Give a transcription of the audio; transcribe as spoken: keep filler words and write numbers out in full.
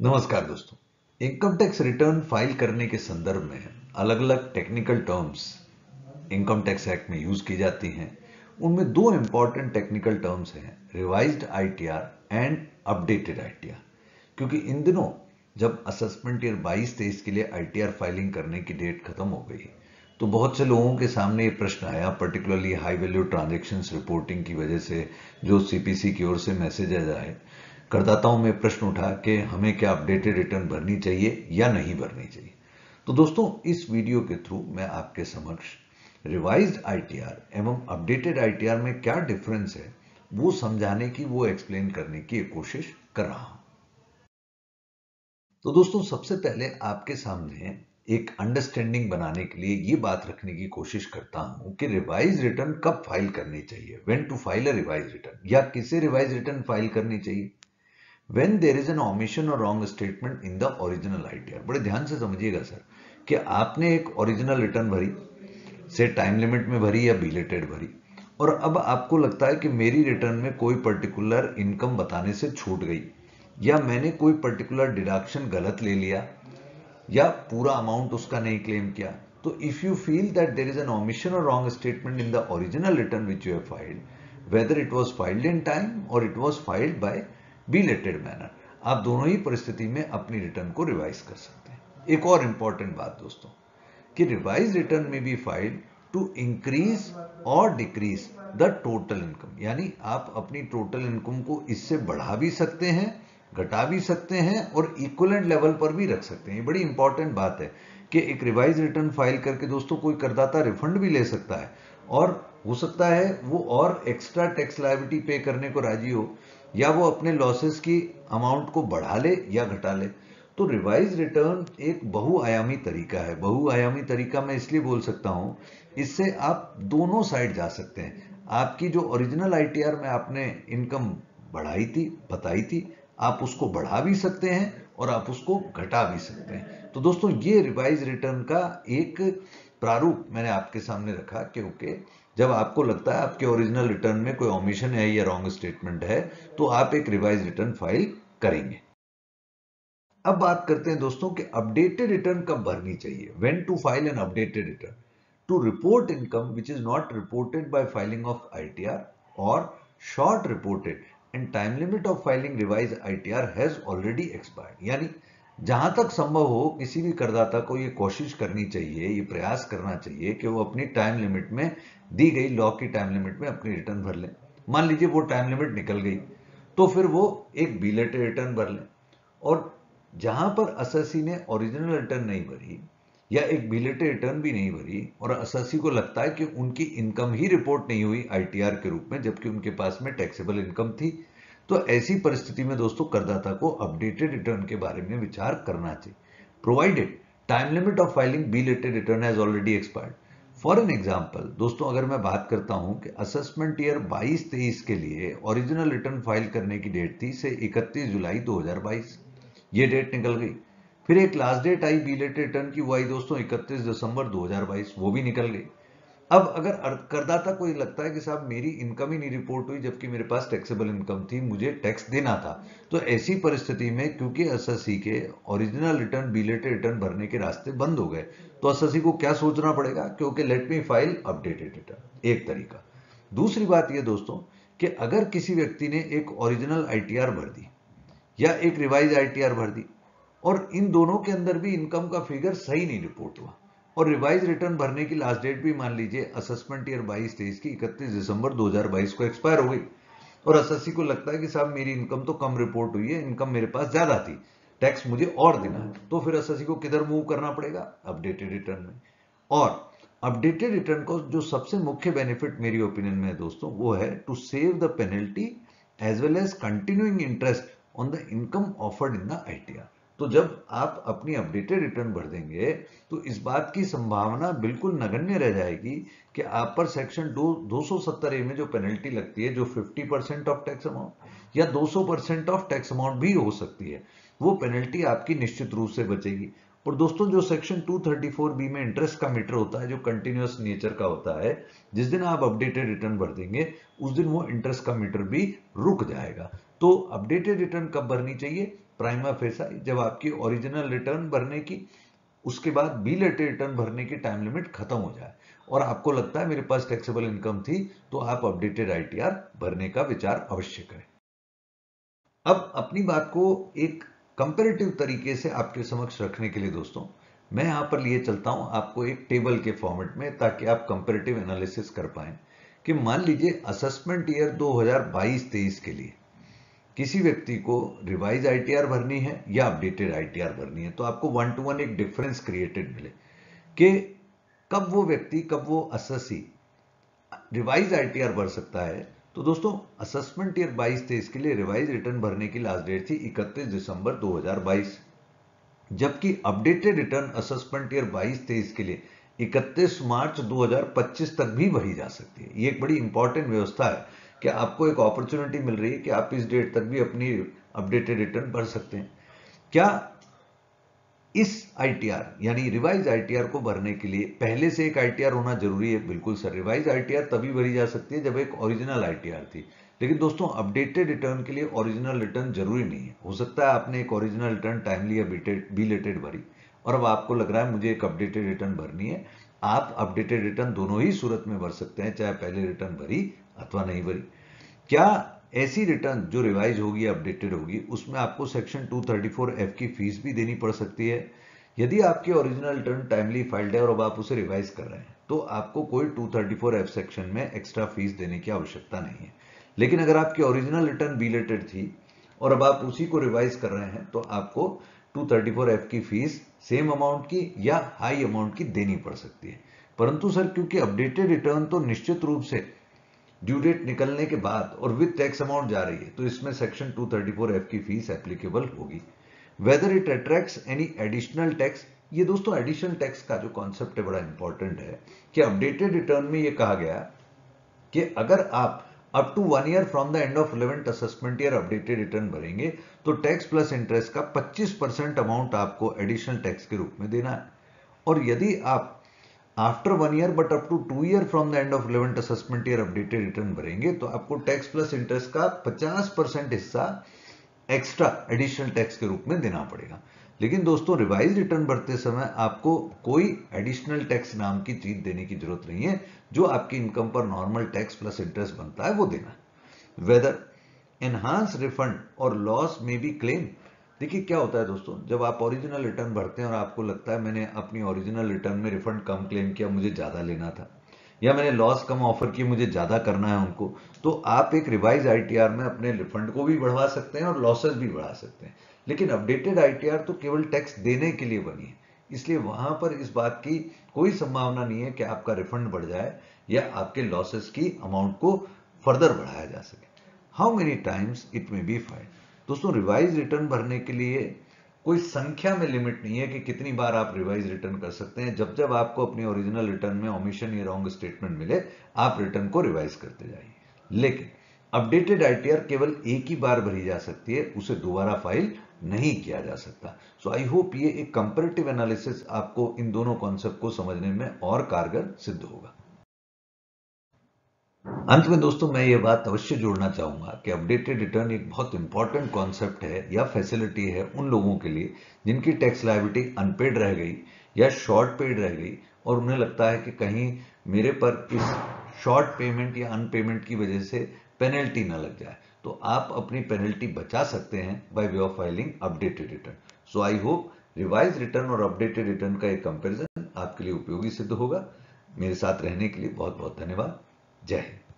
नमस्कार दोस्तों। Income tax return file करने के संदर्भ में अलग अलग technical terms income tax act में यूज की जाती हैं। उनमें दो इंपॉर्टेंट टेक्निकल टर्म्स हैं, revised ITR and updated ITR. क्योंकि इन दिनों जब असेसमेंट ईयर बाईस तेईस के लिए आईटीआर फाइलिंग करने की डेट खत्म हो गई, तो बहुत से लोगों के सामने ये प्रश्न आया, particularly high value transactions reporting की वजह से जो सीपीसी की ओर से मैसेजेज आए, करदाताओं में प्रश्न उठा कि हमें क्या अपडेटेड रिटर्न भरनी चाहिए या नहीं भरनी चाहिए। तो दोस्तों, इस वीडियो के थ्रू मैं आपके समक्ष रिवाइज्ड आईटीआर एवं अपडेटेड आईटीआर में क्या डिफरेंस है वो समझाने की, वो एक्सप्लेन करने की कोशिश कर रहा हूं। तो दोस्तों, सबसे पहले आपके सामने एक अंडरस्टैंडिंग बनाने के लिए ये बात रखने की कोशिश करता हूं कि रिवाइज रिटर्न कब फाइल करनी चाहिए, when to file a revise return, या किसे रिवाइज रिटर्न फाइल करनी चाहिए। When there is an omission or wrong statement in the original I T R। बड़े ध्यान से समझिएगा सर कि आपने एक ओरिजिनल रिटर्न भरी, से टाइम लिमिट में भरी या बिलेटेड भरी, और अब आपको लगता है कि मेरी रिटर्न में कोई पर्टिकुलर इनकम बताने से छूट गई, या मैंने कोई पर्टिकुलर डिडक्शन गलत ले लिया, या पूरा अमाउंट उसका नहीं क्लेम किया। तो if you feel that there is an omission or wrong statement in the original return which you have filed, whether it was filed in time or it was filed by belated manner, आप दोनों ही परिस्थिति में अपनी return को revise कर सकते हैं। एक और इंपॉर्टेंट बात दोस्तों, कि रिवाइज रिटर्न में बी फाइल्ड टू इंक्रीज और डिक्रीज द टोटल इनकम, यानी आप अपनी टोटल इनकम को इससे बढ़ा भी सकते हैं, घटा भी सकते हैं, और इक्विवेलेंट लेवल पर भी रख सकते हैं। ये बड़ी इंपॉर्टेंट बात है कि एक रिवाइज रिटर्न फाइल करके दोस्तों कोई करदाता रिफंड भी ले सकता है, और हो सकता है वो और एक्स्ट्रा टैक्स लायबिलिटी पे करने को राजी हो, या वो अपने लॉसेस की अमाउंट को बढ़ा ले या घटा ले। तो रिवाइज रिटर्न एक बहुआयामी तरीका है। बहुआयामी तरीका मैं इसलिए बोल सकता हूं, इससे आप दोनों साइड जा सकते हैं। आपकी जो ओरिजिनल आईटीआर में आपने इनकम बढ़ाई थी, बताई थी, आप उसको बढ़ा भी सकते हैं और आप उसको घटा भी सकते हैं। तो दोस्तों, ये रिवाइज रिटर्न का एक प्रारूप मैंने आपके सामने रखा, क्योंकि जब आपको लगता है आपके ओरिजिनल रिटर्न में कोई ओमिशन है या रॉन्ग स्टेटमेंट है, तो आप एक रिवाइज रिटर्न फाइल करेंगे। अब बात करते हैं दोस्तों कि अपडेटेड रिटर्न कब भरनी चाहिए, when to file an updated return to report income which is not reported by filing of ITR, और short reported and time limit of filing revise ITR has already expired. यानी जहां तक संभव हो, किसी भी करदाता को ये कोशिश करनी चाहिए, ये प्रयास करना चाहिए कि वो अपनी टाइम लिमिट में, दी गई लॉ की टाइम लिमिट में अपनी रिटर्न भर लें। मान लीजिए वो टाइम लिमिट निकल गई, तो फिर वो एक बिलेटेड रिटर्न भर लें। और जहां पर असेसी ने ओरिजिनल रिटर्न नहीं भरी, या एक बिलेटेड रिटर्न भी नहीं भरी, और असेसी को लगता है कि उनकी इनकम ही रिपोर्ट नहीं हुई आईटीआर के रूप में, जबकि उनके पास में टैक्सेबल इनकम थी, तो ऐसी परिस्थिति में दोस्तों करदाता को अपडेटेड रिटर्न के बारे में विचार करना चाहिए, provided time limit of filing belated return has already expired. For an example दोस्तों, अगर मैं बात करता हूं कि असेसमेंट ईयर बाईस तेईस के लिए ओरिजिनल रिटर्न फाइल करने की डेट थी से इकतीस जुलाई दो हज़ार बाईस, ये डेट निकल गई। फिर एक लास्ट डेट आई बिलेटेड रिटर्न की, वो आई दोस्तों इकतीस दिसंबर दो हज़ार बाईस, वो भी निकल गई। अब अगर करदाता को ये लगता है कि साहब मेरी इनकम ही नहीं रिपोर्ट हुई, जबकि मेरे पास टैक्सेबल इनकम थी, मुझे टैक्स देना था, तो ऐसी परिस्थिति में क्योंकि एसएससी के ओरिजिनल रिटर्न बिलेटेड रिटर्न भरने के रास्ते बंद हो गए, तो एसएससी को क्या सोचना पड़ेगा, क्योंकि let me file updated return, एक तरीका। दूसरी बात यह दोस्तों कि अगर किसी व्यक्ति ने एक ओरिजिनल आईटीआर भर दी या एक रिवाइज आईटीआर भर दी, और इन दोनों के अंदर भी इनकम का फिगर सही नहीं रिपोर्ट हुआ, और रिवाइज रिटर्न भरने की लास्ट डेट भी मान लीजिए असेसमेंट ईयर बाईस तेईस की इकतीस दिसंबर दो हज़ार बाईस को एक्सपायर हो गई, और एसएससी को लगता है कि साहब मेरी इनकम तो कम रिपोर्ट हुई है, इनकम मेरे पास ज्यादा थी, टैक्स मुझे और देना है, तो फिर एसएससी को किधर मूव करना पड़ेगा, अपडेटेड रिटर्न में। और अपडेटेड रिटर्न को जो सबसे मुख्य बेनिफिट मेरी ओपिनियन में है दोस्तों, वो है to save the penalty as well as continuing interest on the income offered in the ITR. तो जब आप अपनी अपडेटेड रिटर्न भर देंगे, तो इस बात की संभावना बिल्कुल नगण्य रह जाएगी कि आप पर सेक्शन दो दो सौ सत्तर ए में जो पेनल्टी लगती है, जो पचास परसेंट ऑफ टैक्स अमाउंट या दो सौ परसेंट ऑफ टैक्स अमाउंट भी हो सकती है, वो पेनल्टी आपकी निश्चित रूप से बचेगी। और दोस्तों, जो सेक्शन दो सौ चौंतीस बी में इंटरेस्ट का मीटर होता है, जो कंटिन्यूअस नेचर का होता है, जिस दिन आप अपडेटेड रिटर्न भर देंगे उस दिन वो इंटरेस्ट का मीटर भी रुक जाएगा। तो अपडेटेड रिटर्न कब भरनी चाहिए, प्राइमा फेसाई, जब आपकी ओरिजिनल रिटर्न भरने की, उसके बाद बिलेटेड रिटर्न भरने की टाइम लिमिट खत्म हो जाए और आपको लगता है मेरे पास टैक्सेबल इनकम थी, तो आप अपडेटेड आईटीआर भरने का विचार अवश्य करें। अब अपनी बात को एक कंपैरेटिव तरीके से आपके समक्ष रखने के लिए दोस्तों, मैं यहां पर लिए चलता हूं आपको एक टेबल के फॉर्मेट में, ताकि आप कंपैरेटिव एनालिसिस कर पाएं कि मान लीजिए असेसमेंट ईयर दो हज़ार बाईस तेईस के लिए किसी व्यक्ति को रिवाइज आईटीआर भरनी है या अपडेटेड आईटीआर भरनी है, तो आपको वन टू वन एक डिफरेंस क्रिएटेड मिले कि कब वो व्यक्ति, कब वो असेसी रिवाइज आईटीआर भर सकता है। तो दोस्तों असेसमेंट ईयर बाईस तेईस के लिए रिवाइज रिटर्न भरने की लास्ट डेट थी इकतीस दिसंबर दो हज़ार बाईस, जबकि अपडेटेड रिटर्न असेसमेंट ईयर बाईस तेईस के लिए इकतीस मार्च दो हज़ार पच्चीस तक भी भरी जा सकती है। ये एक बड़ी इंपॉर्टेंट व्यवस्था है कि आपको एक अपॉर्चुनिटी मिल रही है कि आप इस डेट तक भी अपनी अपडेटेड रिटर्न भर सकते हैं। क्या इस आईटीआर यानी रिवाइज आईटीआर को भरने के लिए पहले से एक आईटीआर होना जरूरी है? बिल्कुल सर, रिवाइज आईटीआर तभी भरी जा सकती है जब एक ओरिजिनल आईटीआर थी। लेकिन दोस्तों अपडेटेड रिटर्न के लिए ओरिजिनल रिटर्न जरूरी नहीं है। हो सकता है आपने एक ओरिजिनल रिटर्न टाइमली या बिलेटेड भरी और अब आपको लग रहा है मुझे एक अपडेटेड रिटर्न भरनी है। आप अपडेटेड रिटर्न दोनों ही सूरत में भर सकते हैं, चाहे पहले रिटर्न भरी अथवा नहीं भरी। क्या ऐसी रिटर्न जो रिवाइज होगी, अपडेटेड होगी, उसमें आपको section two thirty four F की फीस भी देनी पड़ सकती है? यदि आपकी ओरिजिनल रिटर्न टाइमली फाइल्ड है और अब आप उसे रिवाइज कर रहे हैं, तो आपको कोई two thirty four F section में एक्स्ट्रा फीस देने की आवश्यकता नहीं है। लेकिन अगर आपकी ओरिजिनल रिटर्न बिलेटेड थी और अब आप उसी को रिवाइज कर रहे हैं, तो आपको टू थर्टी फोर एफ की फीस सेम अमाउंट की या हाई अमाउंट की देनी पड़ सकती है। परंतु सर, क्योंकि अपडेटेड रिटर्न तो निश्चित रूप से ड्यू डेट निकलने के बाद और विद टैक्स अमाउंट जा रही है, तो इसमें section two thirty four F की फीस एप्लीकेबल होगी। Whether it attracts any additional tax, ये दोस्तों एडिशनल टैक्स का जो कॉन्सेप्ट है बड़ा इंपॉर्टेंट है कि अपडेटेड रिटर्न में ये कहा गया कि अगर आप up to one year from the end of eleventh assessment year updated return भरेंगे, तो टैक्स प्लस इंटरेस्ट का पच्चीस परसेंट अमाउंट आपको एडिशनल टैक्स के रूप में देना है। और यदि आप after one year but up to two year from the end of eleventh assessment year updated return भरेंगे, तो आपको टैक्स प्लस इंटरेस्ट का पचास परसेंट हिस्सा एक्स्ट्रा एडिशनल टैक्स के रूप में देना पड़ेगा। लेकिन दोस्तों रिवाइज रिटर्न भरते समय आपको कोई एडिशनल टैक्स नाम की चीज देने की जरूरत नहीं है। जो आपकी इनकम पर नॉर्मल टैक्स प्लस इंटरेस्ट बनता है वो देना। वेदर एनहांस रिफंड और लॉस में बी क्लेम, देखिए क्या होता है दोस्तों, जब आप ओरिजिनल रिटर्न भरते हैं और आपको लगता है मैंने अपनी ओरिजिनल रिटर्न में रिफंड कम क्लेम किया, मुझे ज्यादा लेना था, या मैंने लॉस कम ऑफर की, मुझे ज्यादा करना है उनको, तो आप एक रिवाइज आईटीआर में अपने रिफंड को भी बढ़वा सकते हैं और लॉसेस भी बढ़ा सकते हैं। लेकिन अपडेटेड आईटीआर तो केवल टैक्स देने के लिए बनी है, इसलिए वहां पर इस बात की कोई संभावना नहीं है कि आपका रिफंड बढ़ जाए या आपके लॉसेस की अमाउंट को फर्दर बढ़ाया जा सके। How many times it may be filed, दोस्तों रिवाइज रिटर्न भरने के लिए कोई संख्या में लिमिट नहीं है कि कितनी बार आप रिवाइज रिटर्न कर सकते हैं। जब जब आपको अपनी ओरिजिनल रिटर्न में ओमिशन या रॉन्ग स्टेटमेंट मिले, आप रिटर्न को रिवाइज करते जाइए। लेकिन अपडेटेड आईटीआर केवल एक ही बार भरी जा सकती है, उसे दोबारा फाइल नहीं किया जा सकता। सो आई होप ये एक कंपैरेटिव एनालिसिस आपको इन दोनों कॉन्सेप्ट को समझने में और कारगर सिद्ध होगा। अंत में दोस्तों मैं ये बात अवश्य जोड़ना चाहूंगा कि अपडेटेड रिटर्न एक बहुत इंपॉर्टेंट कॉन्सेप्ट है या फैसिलिटी है उन लोगों के लिए जिनकी टैक्स लायबिलिटी अनपेड रह गई या शॉर्ट पेड रह गई और उन्हें लगता है कि कहीं मेरे पर इस शॉर्ट पेमेंट या अनपेमेंट की वजह से पेनल्टी न लग जाए, तो आप अपनी पेनल्टी बचा सकते हैं by way of filing updated return. So I hope revise return और अपडेटेड रिटर्न का एक कंपेरिजन आपके लिए उपयोगी सिद्ध होगा। मेरे साथ रहने के लिए बहुत बहुत धन्यवाद। जय हिंद।